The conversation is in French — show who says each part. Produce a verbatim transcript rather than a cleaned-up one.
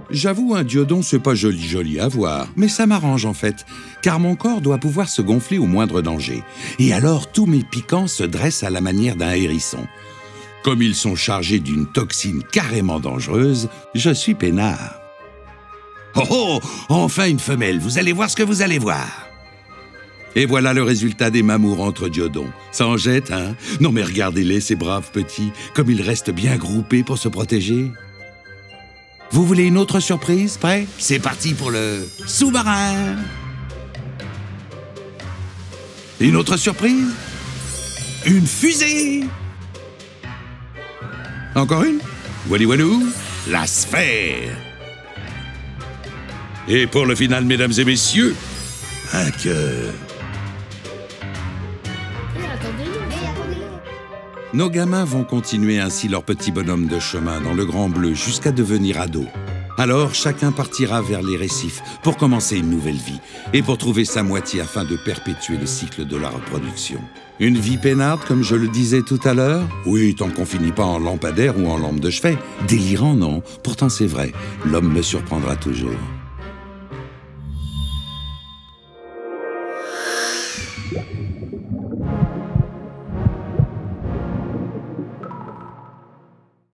Speaker 1: J'avoue, un diodon, c'est pas joli joli à voir, mais ça m'arrange en fait, car mon corps doit pouvoir se gonfler au moindre danger. Et alors, tous mes piquants se dressent à la manière d'un hérisson. Comme ils sont chargés d'une toxine carrément dangereuse, je suis peinard. Oh oh, enfin une femelle, vous allez voir ce que vous allez voir. Et voilà le résultat des mamours entre diodons. Ça en jette, hein? Non mais regardez-les, ces braves petits, comme ils restent bien groupés pour se protéger. Vous voulez une autre surprise? Prêt? C'est parti pour le sous-marin. Une autre surprise? Une fusée. Encore une? Walou walou, la sphère. Et pour le final, mesdames et messieurs, un cœur. Nos gamins vont continuer ainsi leur petit bonhomme de chemin dans le Grand Bleu jusqu'à devenir ados. Alors, chacun partira vers les récifs pour commencer une nouvelle vie et pour trouver sa moitié afin de perpétuer le cycle de la reproduction. Une vie peinarde, comme je le disais tout à l'heure? Oui, tant qu'on finit pas en lampadaire ou en lampe de chevet. Délirant, non. Pourtant, c'est vrai. L'homme me surprendra toujours.